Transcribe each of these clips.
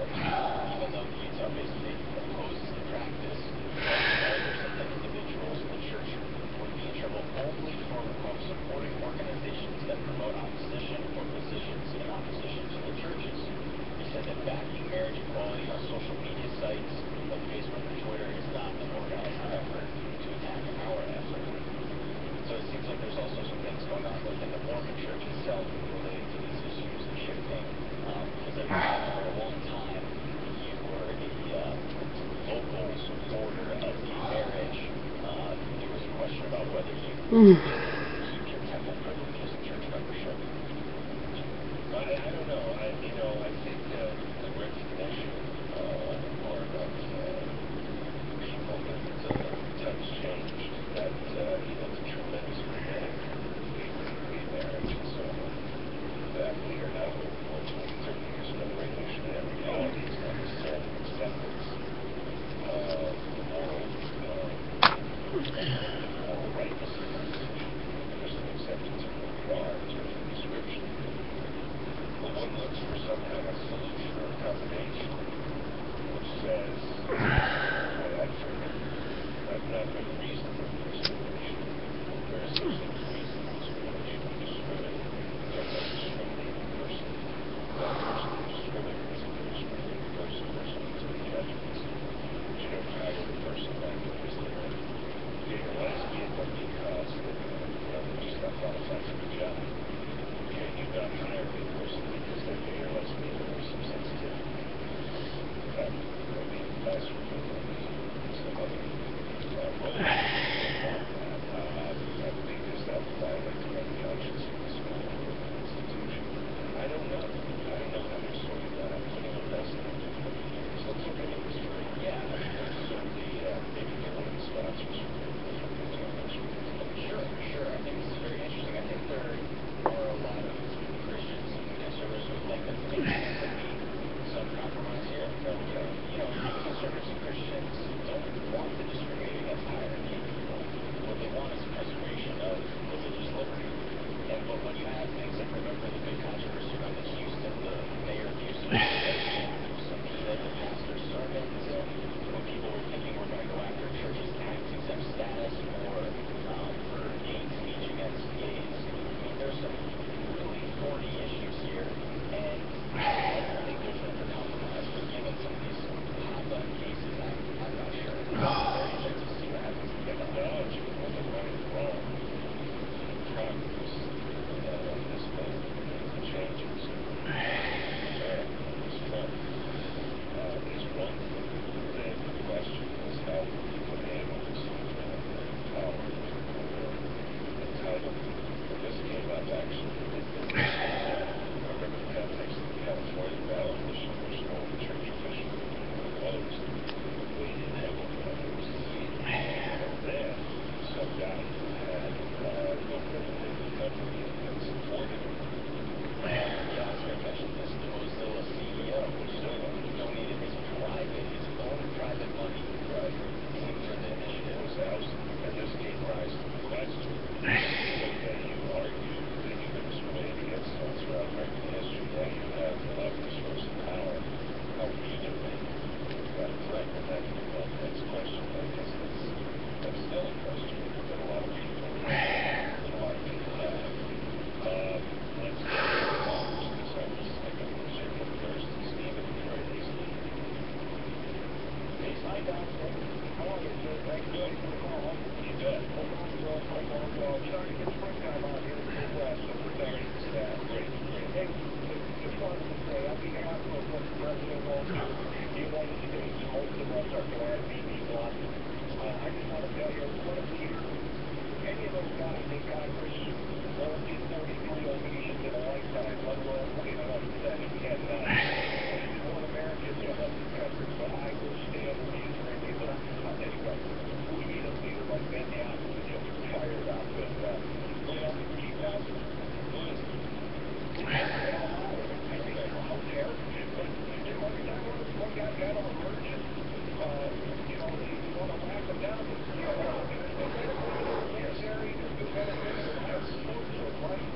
even though the Utah basically opposes the practice, elders and individuals in the church would be in trouble only for quote, supporting organizations that promote opposition or positions in opposition to the churches. He said that backing marriage equality on social media sites like Facebook or Twitter is not an organized effort to attack our effort. So it seems like there's also some things going on within the Mormon church itself relating to these issues and shifting. Because I think for a long time you were a local supporter of gay marriage. There was a question about whether you keep your temple privileges and church membership. I don't know. I think the recognition part of people that times changed, that the tremendous benefit of gay marriage and so on, that we are now, 20, 30 years ago, recognition of that reality is not necessarily acceptance of the moral rightness of the position. There's an acceptance of who we are in terms of description. But one looks for some kind of solution or combination which says, the way I frame it, I've not been reasonable discrimination. There is such thing as reasonable discrimination. You discriminate. You don't discriminate the person. That person who discriminates is a discriminating person. Person needs to be judgments. But you don't hire the person not because they're gay or lesbian, but because they're just not qualified for the job. Can you not hire a person because they're gay or lesbian or some sensitivity? Last week, some other role because that would violate the right conscience of the school or the institution. I don't know. I don't know how you're sorting that out. Putting a precedent. So let's look into this for Yeah. there's certainly maybe get one of the sponsors from Sure. I think this is very interesting. I think there are a lot of Christians and conservatives who would like to think there could be some compromise here. But, conservatives and Christians don't want to discriminate against hiring gay people. What they want is preservation of religious liberty. But when you have things like, remember the big controversy around in Houston, the mayor of Houston subpoenaed the pastor's sermons, and when people were thinking we're going to go after churches' tax-exempt status for gay speech against gays. I mean, there's some really thorny issues here, and I think there's room for compromise, but given some of these hot-button cases, I'm not sure. It's very interesting to see what happens. Acknowledge it, but right or wrong. Progress has been changes this front is one thing. Then the question is how do people handle this power or entitlement? And this came up actually. I remember the context of the California ballot issue, which no church official opposed. We didn't have one that I was seeing. And then some guy who had no credibility company that supported him. Yeah, I was going to mention this. The Mozilla CEO donated his own private money for the initiative. Was ousted, and this gave rise to the question. Okay, you argue that you've been discriminated against all throughout American history. Now you have the leverage for some power. How are you going to make that claim? And that next question, I guess that's still a question that a lot of people have. Let's go to the callers, because I was shaking first. Stephen and Grace. Hi, Don. How are you, sir? Thanks Good. for the call. You bet. Hope all is well. Starting to get springtime out here in the Midwest, so we're thankful for that. Great. Hey, just wanted to say, on behalf of what the President wants for the United States, most of us are glad BB won. I just want to tell you, what if any of those guys in Congress all did 43 ovations in a lifetime, let alone cleaning up the Senate? We had 9. We want Americans to help the country, but I will stand with the Israelis. And anyway, we need a leader like Netanyahu who just fired up and, keep us. Out there, but every time one guy got all urgent, you want to whack him down, but, there's no benefit to the military, there's no benefit to life support, so why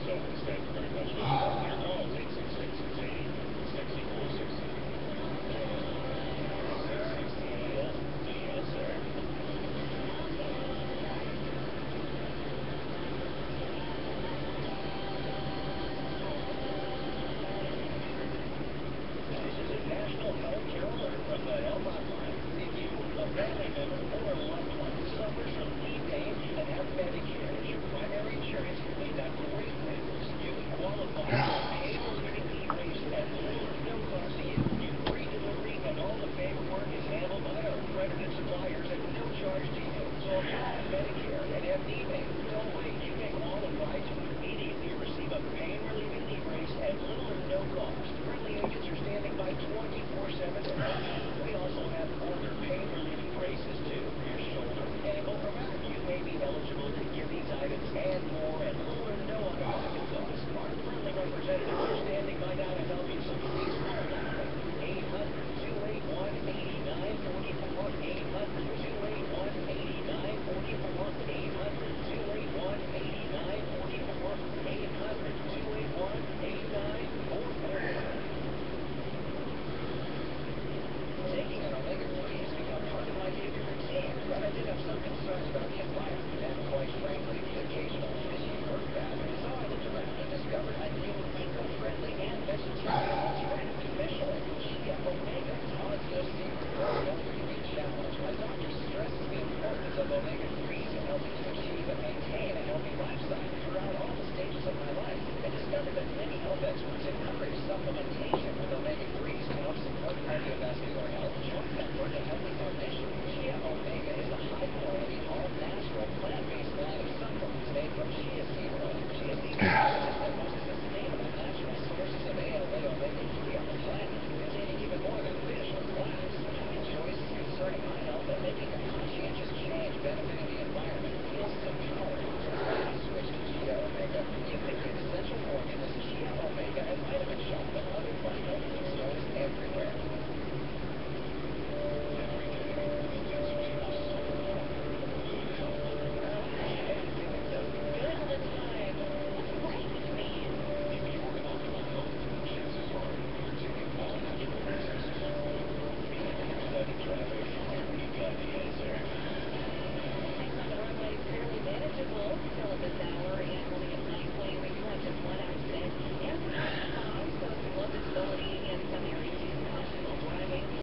So instead,